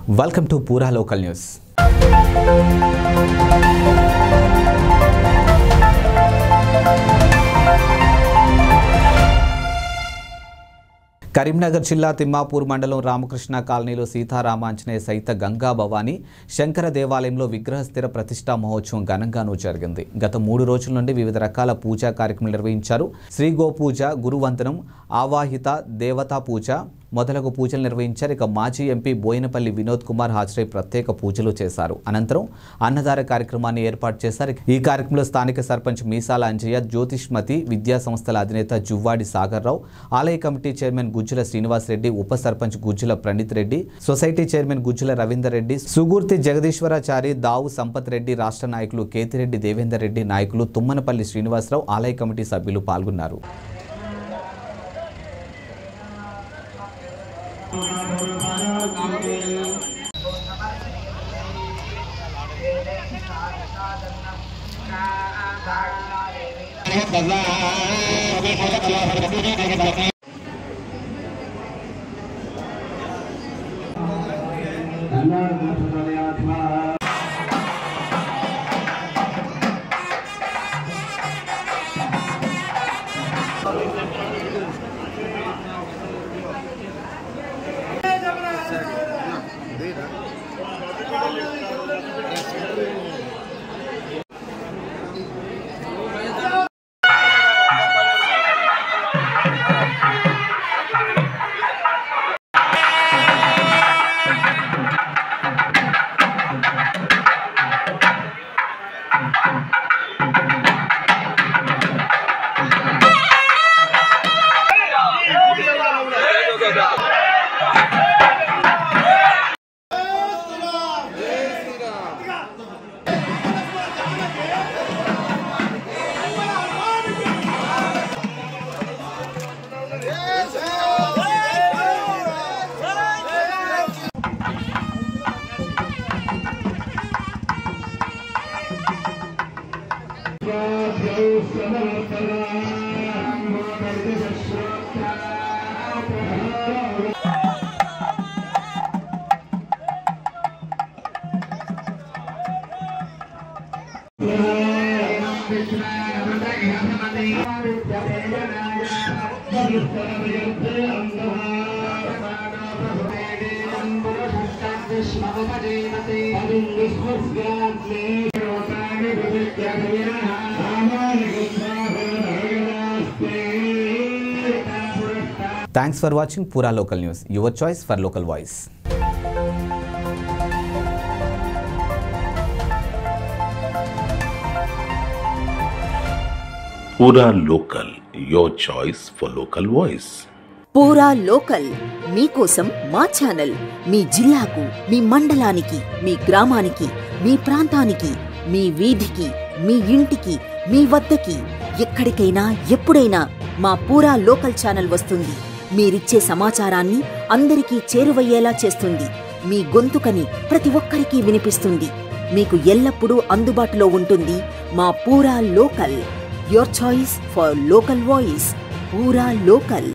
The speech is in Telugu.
Welcome to Pura local news. Karimnagar జిల్లా తిమ్మాపూర్ మండలం రామకృష్ణ కాలనీలో సీతారామాంజనేయ సహిత గంగా భవానీ శంకర దేవాలయంలో విగ్రహ స్థిర ప్రతిష్టా మహోత్సవం ఘనంగానూ జరిగింది. గత 3 రోజుల నుండి వివిధ రకాల పూజా కార్యక్రమాలు నిర్వహించారు. శ్రీ గోపూజ, గురువందనం, ఆవాహిత దేవతా పూజ మొదలగు పూజలు నిర్వహించారు. ఇక మాజీ ఎంపీ బోయినపల్లి వినోద్ కుమార్ హాజరై ప్రత్యేక పూజలు చేశారు. అనంతరం అన్నదాన కార్యక్రమాన్ని ఏర్పాటు చేశారు. ఈ కార్యక్రమంలో స్థానిక సర్పంచ్ మీసాల అంజయ్య, జ్యోతిష్మతి విద్యా సంస్థల అధినేత జువ్వాడి సాగర్రావు, ఆలయ కమిటీ చైర్మన్ గుజ్జుల శ్రీనివాస్ రెడ్డి, ఉప సర్పంచ్ గుజ్జుల ప్రణీత్ రెడ్డి, సొసైటీ చైర్మన్ గుజ్జుల రవీందర్ రెడ్డి, సుగూర్తి జగదీశ్వరాచారి, దావు సంపత్ రెడ్డి, రాష్ట్ర నాయకులు కేతిరెడ్డి దేవేందర్ రెడ్డి, నాయకులు తుమ్మనపల్లి శ్రీనివాసరావు, ఆలయ కమిటీ సభ్యులు పాల్గొన్నారు. Thanks for watching Pura Local News, your choice for local voice. Pura Local, your choice for local voice. Pura local మీకోసం మా ఛానల్. మీ జిల్లాకు, మీ మండలానికి, మీ గ్రామానికి, మీ ప్రాంతానికి, మీ వీధికి, మీ ఇంటికి, మీ వద్దకి, ఎక్కడికైనా ఎప్పుడైనా మా పూరా లోకల్ ఛానల్ వస్తుంది. మీరిచ్చే సమాచారాన్ని అందరికీ చేరువయ్యేలా చేస్తుంది. మీ గొంతుకని ప్రతి ఒక్కరికి వినిపిస్తుంది. మీకు ఎల్లప్పుడూ అందుబాటులో ఉంటుంది మా Pura local. Your choice for local voice. Pura local.